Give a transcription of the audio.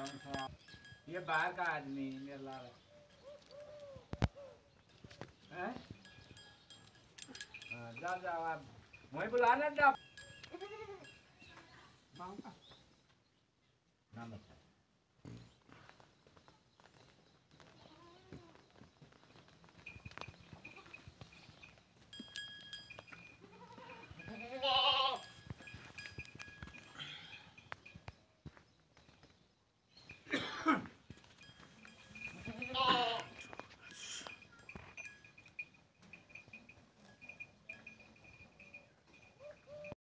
ये बाहर का आदमी मेरा लाल है। जाओ जाओ आप वहीं बुलाना जाओ। नाम बता।